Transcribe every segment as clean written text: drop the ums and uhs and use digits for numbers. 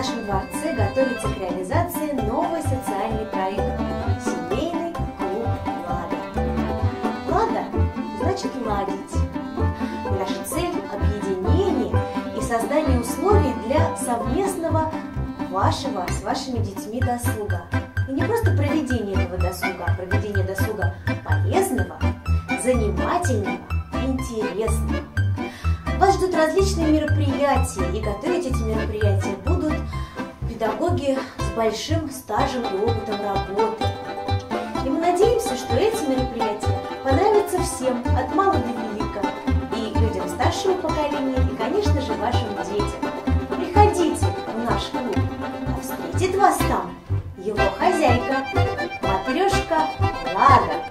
нашем дворце готовится к реализации новый социальный проект – семейный клуб «Лада». «Лада» значит «ладить». Наша цель – объединение и создание условий для совместного вашего с вашими детьми досуга. И не просто проведение этого досуга, а проведение досуга полезного, занимательного, интересного. Вас ждут различные мероприятия, и готовить эти мероприятия будут педагоги с большим стажем и опытом работы. И мы надеемся, что эти мероприятия понравятся всем, от мала до велика, и людям старшего поколения, и, конечно же, вашим детям. Приходите в наш клуб, а встретит вас там его хозяйка, матрешка Лада.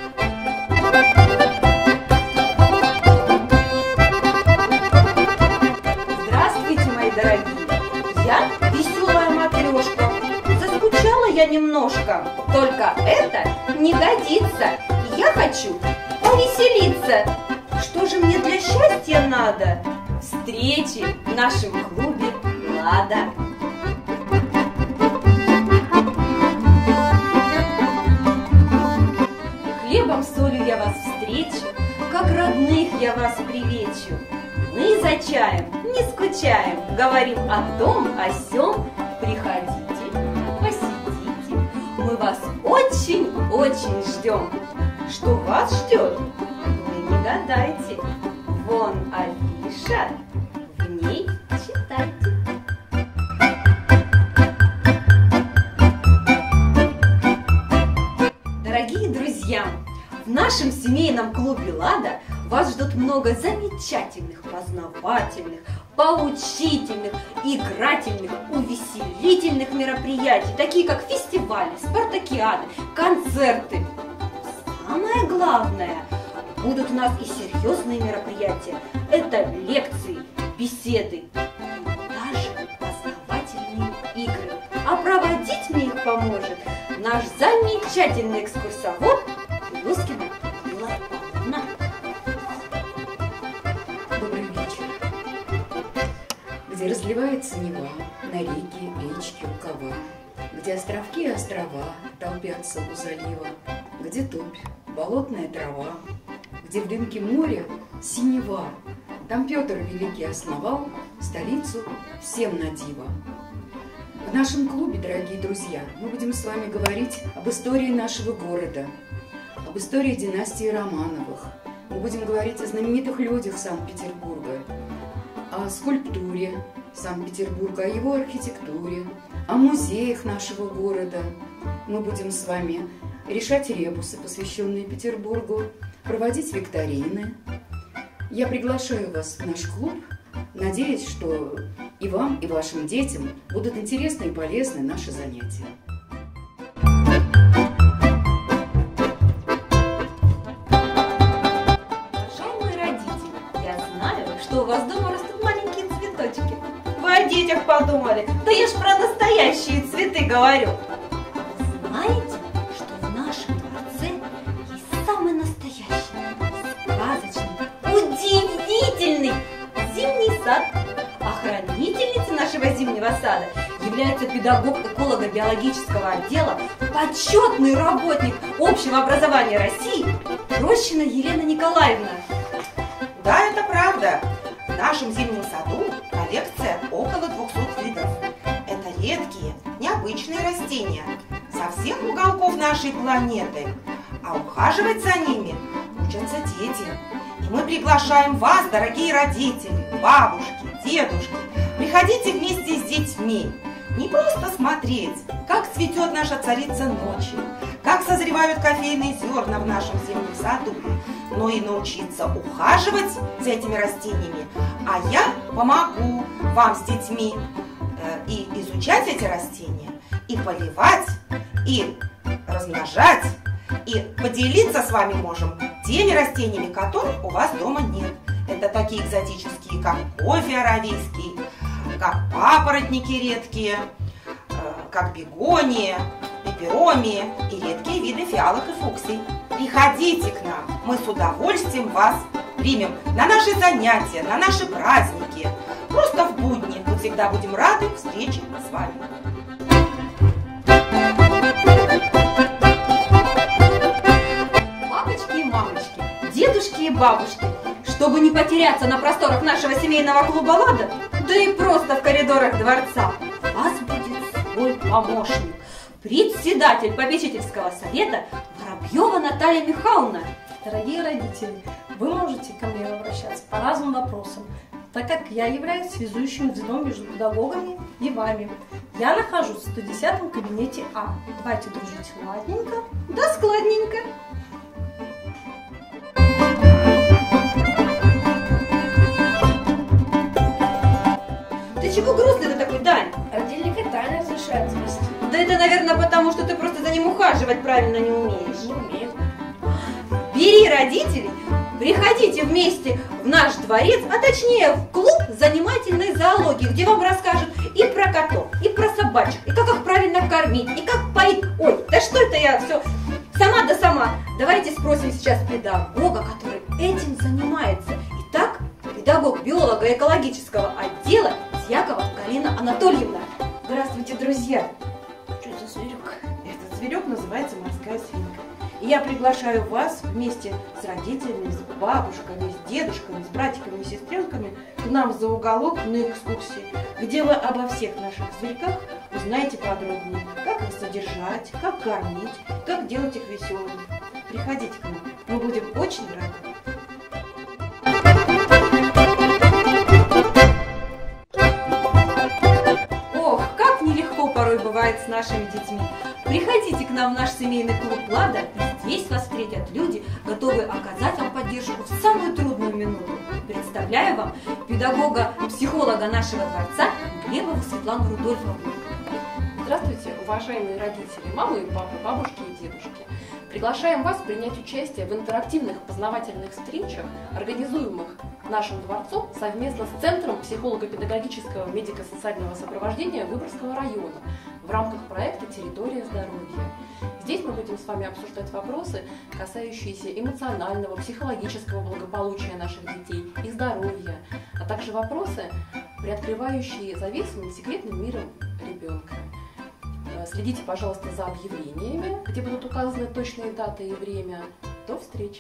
Я веселая матрешка. Заскучала я немножко. Только это не годится. Я хочу повеселиться. Что же мне для счастья надо? Встречи в нашем клубе «Лада». Хлебом, солью я вас встречу, как родных я вас привечу. Мы за чаем не скучаем, говорим о том, о сём. Приходите, посидите, мы вас очень-очень ждем. Что вас ждет, вы не гадайте. Вон афиша, в ней читайте. Дорогие друзья, в нашем семейном клубе «Лада» вас ждут много замечательных, познавательных, поучительных, игрательных, увеселительных мероприятий, такие как фестивали, спартакиады, концерты. Самое главное, будут у нас и серьезные мероприятия. Это лекции, беседы, даже познавательные игры. А проводить мне их поможет наш замечательный экскурсовод Плюскина Людмила Павловна. Добрый вечер. Где разливается Нева, на реки, речки, рукава, где островки и острова толпятся у залива, где топь, болотная трава, где в дымке моря синева. Там Петр Великий основал столицу всем на диво. В нашем клубе, дорогие друзья, мы будем с вами говорить об истории нашего города, об истории династии Романовых. Мы будем говорить о знаменитых людях Санкт-Петербурга, о скульптуре Санкт-Петербурга, о его архитектуре, о музеях нашего города. Мы будем с вами решать ребусы, посвященные Петербургу, проводить викторины. Я приглашаю вас в наш клуб. Надеюсь, что и вам, и вашим детям будут интересны и полезны наши занятия. Уважаемые родители, я знаю, что у вас дома растут маленькие цветочки. Вы о детях подумали? Да я ж про настоящие цветы говорю. Знаете, что в нашем дворце есть самый настоящий, сказочный, удивительный зимний сад. А хранительницей нашего зимнего сада является педагог эколого-биологического отдела, почетный работник общего образования России Рощина Елена Николаевна. Да, это правда. В нашем зимнем саду коллекция около 200 видов. Это редкие, необычные растения со всех уголков нашей планеты. А ухаживать за ними учатся дети. И мы приглашаем вас, дорогие родители, бабушки, дедушки, приходите вместе с детьми. Не просто смотреть, как цветет наша царица ночи, как созревают кофейные зерна в нашем зимнем саду, но и научиться ухаживать за этими растениями. А я помогу вам с детьми и изучать эти растения, и поливать, и размножать, и поделиться с вами можем теми растениями, которых у вас дома нет. Это такие экзотические, как кофе аравийский, как папоротники редкие, как бегония, пеперомия и редкие виды фиалок и фуксий. Приходите к нам, мы с удовольствием вас примем на наши занятия, на наши праздники. Просто в будни вы мы всегда будем рады встрече с вами. Папочки и мамочки, дедушки и бабушки, чтобы не потеряться на просторах нашего семейного клуба «Лада», да и просто в коридорах дворца, у вас будет свой помощник, председатель попечительского совета Воробьева Наталья Михайловна. Дорогие родители, вы можете ко мне обращаться по разным вопросам, так как я являюсь связующим звеном между педагогами и вами. Я нахожусь в 110-м кабинете А. Давайте дружить ладненько, Да складненько. Ты чего грустный ты такой, Дань? отдельника тайны разрешается вести. Да это, наверное, потому что ты просто за ним ухаживать правильно не умеешь. Не умею. Бери родителей, приходите вместе в наш дворец, а точнее в клуб занимательной зоологии, где вам расскажут и про котов, и про собачек, и как их правильно кормить, и как поить. Ой, да что это я все сама да сама. Давайте спросим сейчас педагога, который этим занимается. Итак, педагог биолога экологического отдела Дьякова Галина Анатольевна. Здравствуйте, друзья! Что это за зверек? Этот зверек называется морская свинка. И я приглашаю вас вместе с родителями, с бабушками, с дедушками, с братиками и сестренками к нам за уголок на экскурсии, где вы обо всех наших зверьках узнаете подробнее, как их содержать, как кормить, как делать их веселыми. Приходите к нам, мы будем очень рады. Ох, как нелегко порой бывает с нашими детьми. Приходите к нам в наш семейный клуб «Лада», и здесь вас встретят люди, готовые оказать вам поддержку в самую трудную минуту. Представляю вам педагога-психолога нашего дворца Глебову Светлану Рудольфовну. Здравствуйте, уважаемые родители, мамы и папы, бабушки и дедушки. Приглашаем вас принять участие в интерактивных познавательных встречах, организуемых нашим дворцом совместно с Центром психолого-педагогического медико-социального сопровождения Выборгского района в рамках проекта «Территория здоровья». Здесь мы будем с вами обсуждать вопросы, касающиеся эмоционального, психологического благополучия наших детей и здоровья, а также вопросы, приоткрывающие завесу над секретным миром ребенка. Следите, пожалуйста, за объявлениями, где будут указаны точные даты и время. До встречи!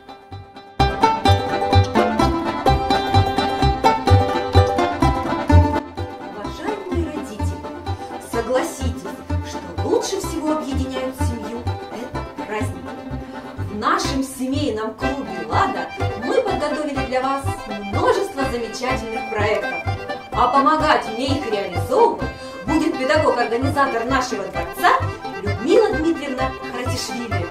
Уважаемые родители, согласитесь, что лучше всего объединяют семью – это праздники. В нашем семейном клубе «Лада» мы подготовили для вас множество замечательных проектов, а помогать мне их реализовывать будет педагог-организатор нашего дворца Людмила Дмитриевна Харатишвили.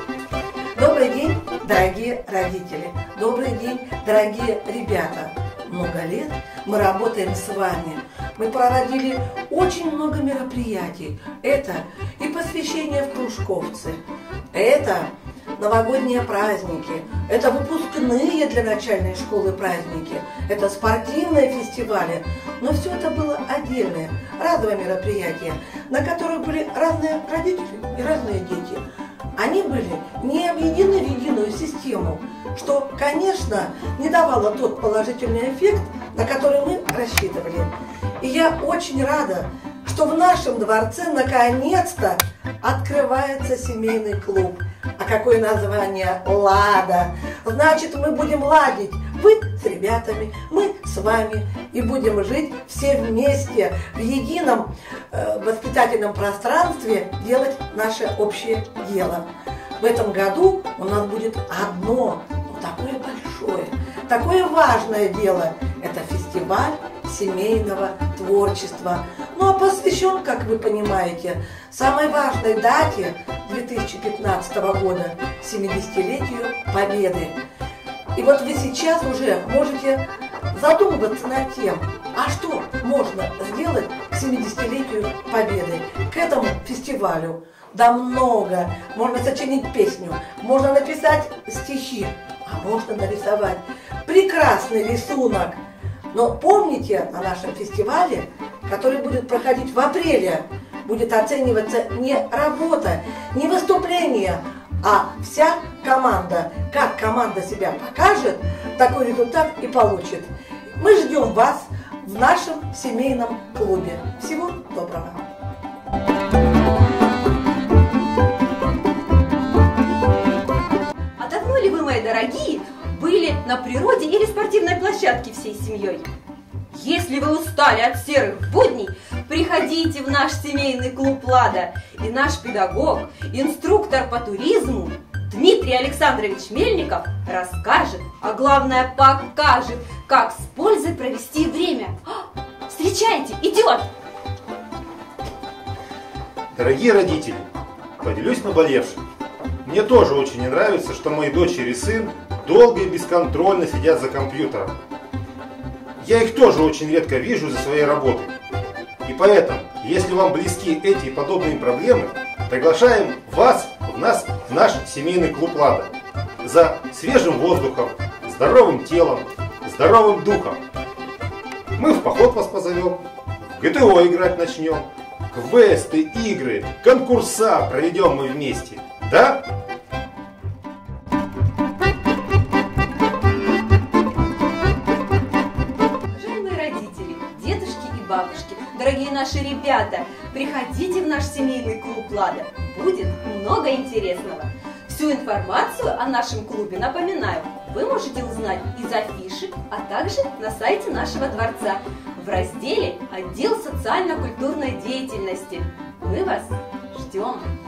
Добрый день, дорогие родители! Добрый день, дорогие ребята! Много лет мы работаем с вами. Мы проводили очень много мероприятий. Это и посвящение в кружковцы, это новогодние праздники, это выпускные для начальной школы праздники, это спортивные фестивали. Но все это было отдельное, разовое мероприятие, на которых были разные родители и разные дети. Они были не объединены в единую систему, что, конечно, не давало тот положительный эффект, на который мы рассчитывали. И я очень рада, что в нашем дворце наконец-то открывается семейный клуб. А какое название? «Лада». Значит, мы будем ладить. Вы с ребятами, мы с вами. И будем жить все вместе в едином воспитательном пространстве, делать наше общее дело. В этом году у нас будет одно, такое большое, такое важное дело. Это фестиваль семейного творчества. Ну а посвящен, как вы понимаете, самой важной дате 2015 года, 70-летию Победы. И вот вы сейчас уже можете задумываться над тем, а что можно сделать к 70-летию Победы, к этому фестивалю. Да много. Можно сочинить песню, можно написать стихи, а можно нарисовать прекрасный рисунок. Но помните, на нашем фестивале, который будет проходить в апреле, будет оцениваться не работа, не выступление, а вся команда. Как команда себя покажет, такой результат и получит. Мы ждем вас в нашем семейном клубе. Всего доброго! А давно ли вы, мои дорогие, были на природе или спортивной площадке всей семьей? Если вы устали от серых будней, приходите в наш семейный клуб «Лада», и наш педагог, инструктор по туризму Дмитрий Александрович Мельников расскажет, а главное покажет, как с пользой провести время. Встречайте, идет! Дорогие родители, поделюсь наболевшим. Мне тоже очень не нравится, что мои дочери и сын долго и бесконтрольно сидят за компьютером. Я их тоже очень редко вижу за своей работой. И поэтому, если вам близки эти и подобные проблемы, приглашаем вас в наш семейный клуб «Лада» за свежим воздухом, здоровым телом, здоровым духом. Мы в поход вас позовем, в ГТО играть начнем, квесты, игры, конкурса проведем мы вместе. Да? Уважаемые родители, дедушки и бабушки, дорогие наши ребята, приходите в наш семейный клуб «Лада». Будет много интересного. Всю информацию о нашем клубе, напоминаю, вы можете узнать из афиши, а также на сайте нашего дворца в разделе «Отдел социально-культурной деятельности». Мы вас ждем!